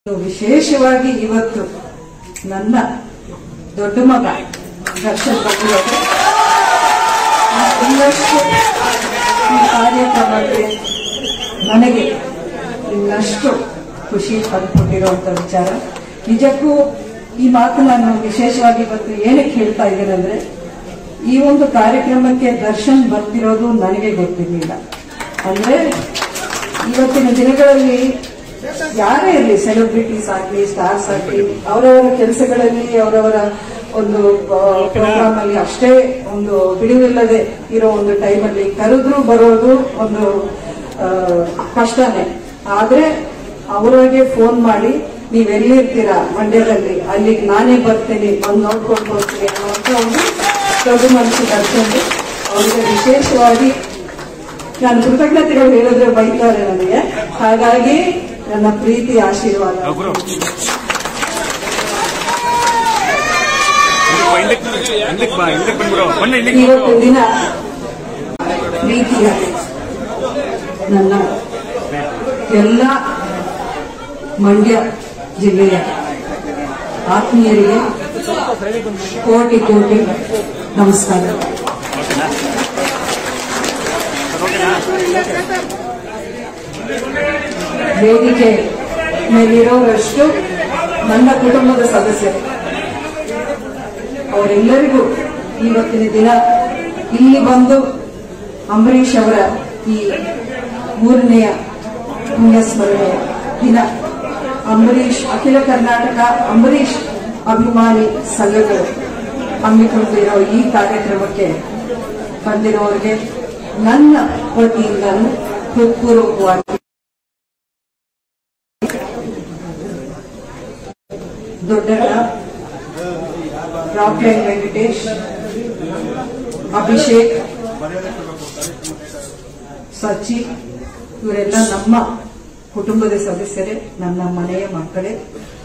ವಿಶೇಷವಾಗಿ ಇವತ್ತು ನನ್ನ ದೊಡ್ಡ ಮಗ ದರ್ಶನ್ ಬಂದಿರೋದು ಇನ್ನಷ್ಟು ಈ ಕಾರ್ಯಕ್ರಮಕ್ಕೆ ನನಗೆ ಇನ್ನಷ್ಟು ಖುಷಿ ತಂದುಕೊಟ್ಟಿರುವಂತ ವಿಚಾರ. ನಿಜಕ್ಕೂ ಈ ಮಾತು ನಾನು ವಿಶೇಷವಾಗಿ ಇವತ್ತು ಏನಕ್ಕೆ ಹೇಳ್ತಾ ಇದ್ದೇನೆ ಅಂದ್ರೆ, ಈ ಒಂದು ಕಾರ್ಯಕ್ರಮಕ್ಕೆ ದರ್ಶನ್ ಬರ್ತಿರೋದು ನನಗೆ ಗೊತ್ತಿರಲಿಲ್ಲ. ಅಂದ್ರೆ ಇವತ್ತಿನ ದಿನಗಳಲ್ಲಿ ಯಾರೇ ಇರಲಿ, ಸೆಲೆಬ್ರಿಟೀಸ್ ಆಗಲಿ, ಸ್ಟಾರ್ಸ್ ಆಗಲಿ, ಅವರವರ ಕೆಲಸಗಳಲ್ಲಿ ಅವರವರ ಒಂದು ಪ್ರೋಗ್ರಾಮ್ ಅಲ್ಲಿ ಅಷ್ಟೇ ಒಂದು ಬಿಡುವಿಲ್ಲದೆ ಇರೋ ಒಂದು ಟೈಮಲ್ಲಿ ಕರೆದ್ರು ಬರೋದು ಒಂದು ಕಷ್ಟನೇ. ಆದ್ರೆ ಅವರಿಗೆ ಫೋನ್ ಮಾಡಿ ನೀವೆಲ್ಲಿರ್ತೀರಾ ಮಂಡ್ಯದಲ್ಲಿ, ಅಲ್ಲಿಗೆ ನಾನೇ ಬರ್ತೇನೆ, ಬಂದು ನೋಡ್ಕೊಂಡು ಹೋಗ್ತೀನಿ ಅನ್ನುವಂತ ಒಂದು ದೊಡ್ಡ ಮನಸ್ಸು ದರ್ಶನ್. ಅವರಿಗೆ ವಿಶೇಷವಾಗಿ ನಾನು ಕೃತಜ್ಞತೆಗಳು ಹೇಳಿದ್ರೆ ಬೈತಾರೆ ನನಗೆ. ಹಾಗಾಗಿ ನನ್ನ ಪ್ರೀತಿ ಆಶೀರ್ವಾದ. ಇವತ್ತು ದಿನ ಪ್ರೀತಿಯ ನನ್ನ ಎಲ್ಲ ಮಂಡ್ಯ ಜಿಲ್ಲೆಯ ಆತ್ಮೀಯರಿಗೆ ಕೋಟಿ ಕೋಟಿ ನಮಸ್ಕಾರ. ವೇದಿಕೆ ಮೇಲಿರೋರಷ್ಟು ನನ್ನ ಕುಟುಂಬದ ಸದಸ್ಯರು, ಅವರೆಲ್ಲರಿಗೂ ಇವತ್ತಿನ ದಿನ ಇಲ್ಲಿ ಬಂದು ಅಂಬರೀಷ್ ಅವರ ಈ 3ನೇ ಪುಣ್ಯಸ್ಮರಣೆಯ ದಿನ ಅಂಬರೀಷ್ ಅಖಿಲ ಕರ್ನಾಟಕ ಅಂಬರೀಷ್ ಅಭಿಮಾನಿ ಸಂಘಗಳು ಹಮ್ಮಿಕೊಂಡಿರೋ ಈ ಕಾರ್ಯಕ್ರಮಕ್ಕೆ ಬಂದಿರೋರಿಗೆ ನನ್ನ ವತಿಯಿಂದ ಹೃತ್ಪೂರ್ವಕವಾಗಿ ದೊಡ್ಡಣ್ಣ, ರಾಕ್ಲೈನ್ ವೆಂಕಟೇಶ್, ಅಭಿಷೇಕ್, ಸಚಿ, ಇವರೆಲ್ಲ ನಮ್ಮ ಕುಟುಂಬದ ಸದಸ್ಯರೇ, ನನ್ನ ಮನೆಯ ಮಕ್ಕಳೇ.